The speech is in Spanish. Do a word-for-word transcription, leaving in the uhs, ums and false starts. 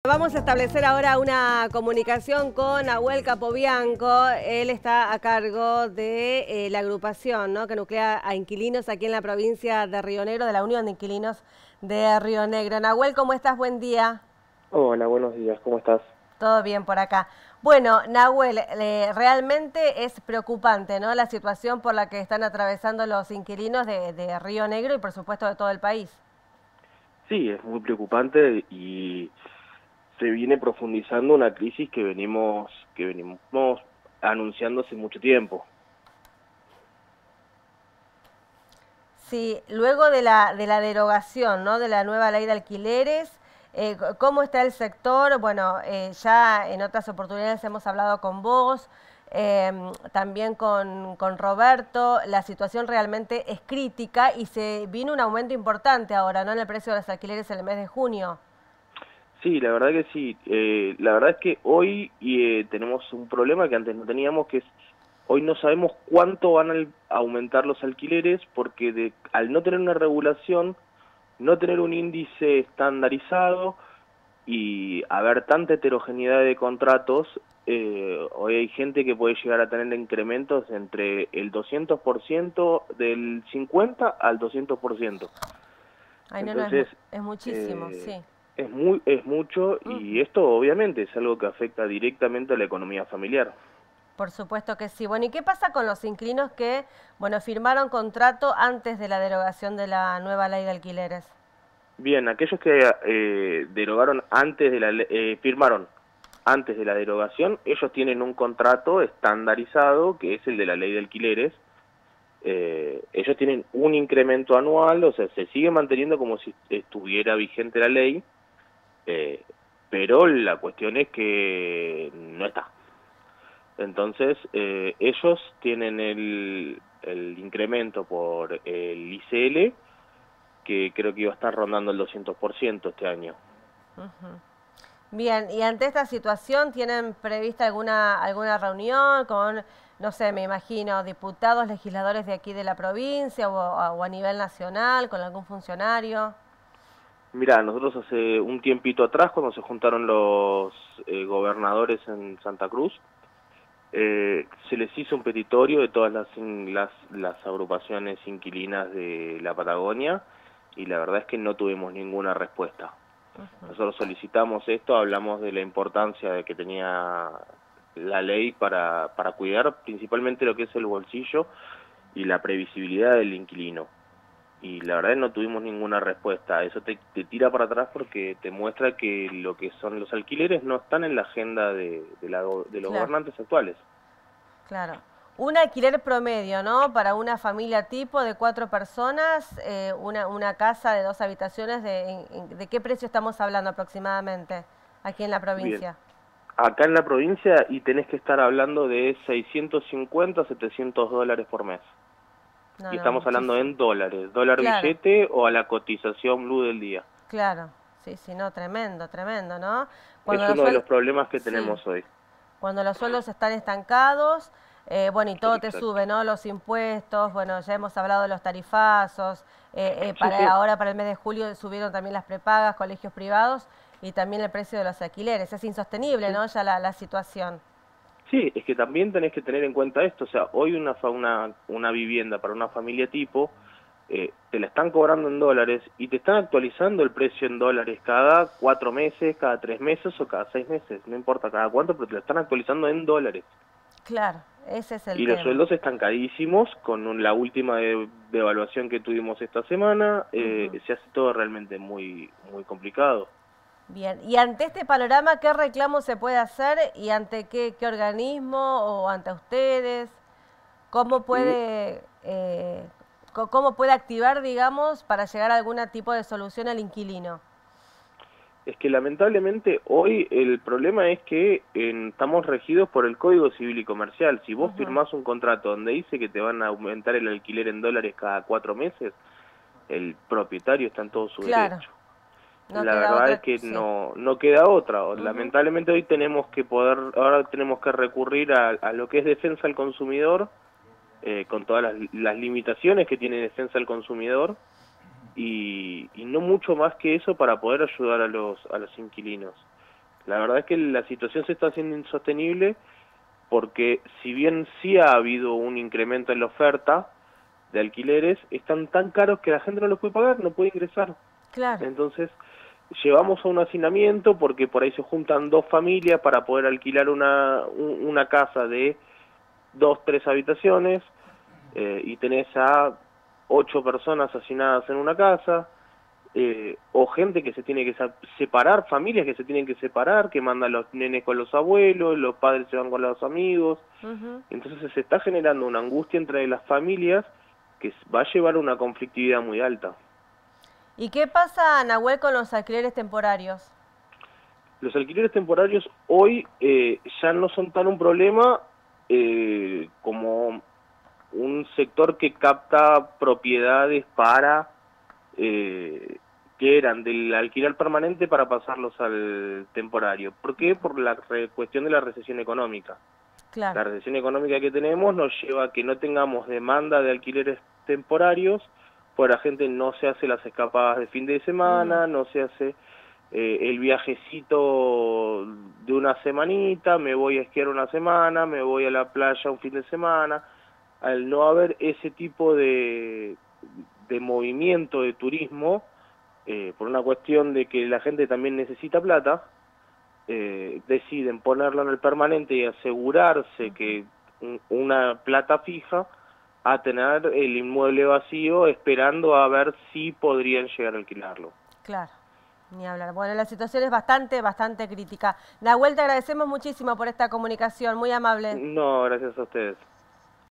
Vamos a establecer ahora una comunicación con Nahuel Capobianco. Él está a cargo de eh, la agrupación, ¿no?, que nuclea a inquilinos aquí en la provincia de Río Negro, de la Unión de Inquilinos de Río Negro. Nahuel, ¿cómo estás? Buen día. Hola, buenos días, ¿cómo estás? Todo bien por acá. Bueno, Nahuel, eh, realmente es preocupante, ¿no?, la situación por la que están atravesando los inquilinos de, de Río Negro y por supuesto de todo el país. Sí, es muy preocupante y se viene profundizando una crisis que venimos que venimos anunciando hace mucho tiempo. Sí, luego de la, de la derogación, ¿no?, de la nueva ley de alquileres, eh, ¿cómo está el sector? Bueno, eh, ya en otras oportunidades hemos hablado con vos, eh, también con, con Roberto. La situación realmente es crítica y se vino un aumento importante ahora, ¿no?, en el precio de los alquileres en el mes de junio. Sí, la verdad que sí. Eh, la verdad es que hoy eh, tenemos un problema que antes no teníamos, que es hoy no sabemos cuánto van a aumentar los alquileres porque de, al no tener una regulación, no tener un índice estandarizado y haber tanta heterogeneidad de contratos, eh, hoy hay gente que puede llegar a tener incrementos entre el doscientos por ciento, del cincuenta al doscientos por ciento. Ay, no, no, es, mu Entonces, es muchísimo, eh, sí. es muy es mucho y Uh-huh. esto obviamente es algo que afecta directamente a la economía familiar. Por supuesto que sí. Bueno, ¿y qué pasa con los inquilinos que, bueno, firmaron contrato antes de la derogación de la nueva ley de alquileres? Bien, aquellos que eh, derogaron antes de la le- eh, firmaron antes de la derogación, ellos tienen un contrato estandarizado que es el de la ley de alquileres. Eh, ellos tienen un incremento anual, o sea, se sigue manteniendo como si estuviera vigente la ley, eh, pero la cuestión es que no está. Entonces, eh, ellos tienen el, el incremento por el I C L, que creo que iba a estar rondando el doscientos por ciento este año. Uh-huh. Bien, y ante esta situación, ¿tienen prevista alguna, alguna reunión con, no sé, me imagino, diputados, legisladores de aquí de la provincia o, o a nivel nacional, con algún funcionario? Mira, nosotros hace un tiempito atrás, cuando se juntaron los eh, gobernadores en Santa Cruz, eh, se les hizo un petitorio de todas las, las, las agrupaciones inquilinas de la Patagonia y la verdad es que no tuvimos ninguna respuesta. Uh-huh. Nosotros solicitamos esto, hablamos de la importancia de que tenía la ley para, para cuidar principalmente lo que es el bolsillo y la previsibilidad del inquilino. Y la verdad es que no tuvimos ninguna respuesta. Eso te, te tira para atrás porque te muestra que lo que son los alquileres no están en la agenda de, de, la, de los Claro, gobernantes actuales. claro. Un alquiler promedio, ¿no?, para una familia tipo de cuatro personas, eh, una, una casa de dos habitaciones, de, en- ¿de qué precio estamos hablando aproximadamente aquí en la Bien, provincia? acá en la provincia y tenés que estar hablando de seiscientos cincuenta, setecientos dólares por mes. No, Y no, estamos hablando muchísimo. en dólares, dólar Claro, billete o a la cotización blue del día. claro. Sí, sí, no, tremendo, tremendo, ¿no? Es Cuando los uno de los sueldos, problemas que sí, tenemos hoy. cuando los sueldos están estancados, eh, bueno, y todo te Exacto. sube, ¿no? Los impuestos, bueno, ya hemos hablado de los tarifazos, eh, eh, Sí, para sí. ahora para el mes de julio subieron también las prepagas, colegios privados y también el precio de los alquileres. Es insostenible, Sí. ¿no?, ya la, la situación. Sí, es que también tenés que tener en cuenta esto, o sea, hoy una, fa- una, una vivienda para una familia tipo, eh, te la están cobrando en dólares y te están actualizando el precio en dólares cada cuatro meses, cada tres meses o cada seis meses, no importa cada cuánto, pero te la están actualizando en dólares. Claro, ese es el Y los tema. sueldos estancadísimos, con un- la última de- devaluación que tuvimos esta semana, eh, Ujú. se hace todo realmente muy, muy complicado. Bien, y ante este panorama, ¿qué reclamo se puede hacer y ante qué, qué organismo o ante ustedes? ¿Cómo puede, eh, co- cómo puede activar, digamos, para llegar a algún tipo de solución al inquilino? Es que lamentablemente hoy el problema es que eh, estamos regidos por el Código Civil y Comercial. Si vos Ujú. firmás un contrato donde dice que te van a aumentar el alquiler en dólares cada cuatro meses, el propietario está en todo su Claro, derecho. no La queda verdad es otra, que sí. no no queda otra. Ujú. Lamentablemente hoy tenemos que poder, ahora tenemos que recurrir a, a lo que es defensa al consumidor, eh, con todas las, las limitaciones que tiene defensa al consumidor y, y no mucho más que eso para poder ayudar a los a los inquilinos. La verdad es que la situación se está haciendo insostenible porque si bien sí ha habido un incremento en la oferta de alquileres, están tan caros que la gente no los puede pagar, no puede ingresar. Claro. Entonces, llevamos a un hacinamiento porque por ahí se juntan dos familias para poder alquilar una, una casa de dos, tres habitaciones, eh, y tenés a ocho personas hacinadas en una casa, eh, o gente que se tiene que separar, familias que se tienen que separar, que mandan los nenes con los abuelos, los padres se van con los amigos. Uh-huh. Entonces se está generando una angustia entre las familias que va a llevar a una conflictividad muy alta. ¿Y qué pasa, Nahuel, con los alquileres temporarios? Los alquileres temporarios hoy eh, ya no son tan un problema eh, como un sector que capta propiedades para eh, que eran del alquiler permanente para pasarlos al temporario. ¿Por qué? Por la cuestión de la recesión económica. Claro. La recesión económica que tenemos nos lleva a que no tengamos demanda de alquileres temporarios, pues la gente no se hace las escapadas de fin de semana, mm. no se hace eh, el viajecito de una semanita, me voy a esquiar una semana, me voy a la playa un fin de semana. Al no haber ese tipo de, de movimiento de turismo, eh, por una cuestión de que la gente también necesita plata, eh, deciden ponerlo en el permanente y asegurarse que un, una plata fija a tener el inmueble vacío esperando a ver si podrían llegar a alquilarlo. Claro, ni hablar. Bueno, la situación es bastante, bastante crítica. Nahuel, te agradecemos muchísimo por esta comunicación, muy amable. No, gracias a ustedes.